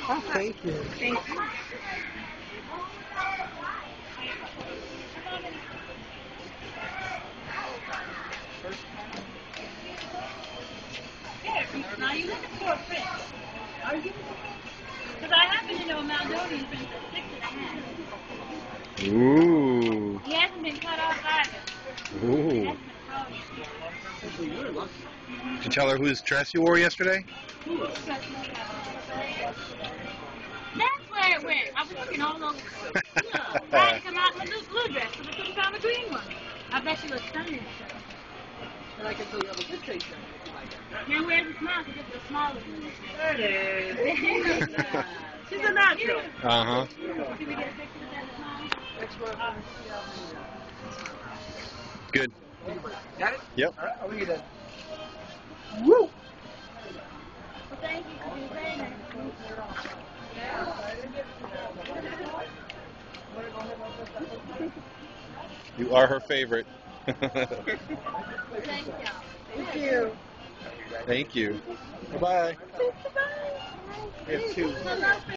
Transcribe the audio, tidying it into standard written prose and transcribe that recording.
Oh, thank you. Thank you. Now you looking for a prince. Are you? Because I happen to know a Maldonian prince that's 6.5. Ooh. He hasn't been cut off either. He Ooh. hasn't been frozen. Did you tell her whose dress you wore yesterday? That's where it went. I was looking all over. I had to come out in my blue dress because I couldn't find my green one. I bet she looks stunning. And I can tell you have a good taste in it. Now where's the smile? Because it's the smallest one. There it is. She's a natural. Uh-huh. Can we get a picture of that smile? Good. Got it? Yep. All right, I'll read it. Woo! Well, thank you for being very nice. You are her favorite. Thank you. Thank you. Thank you. Bye-bye. Bye. We have two.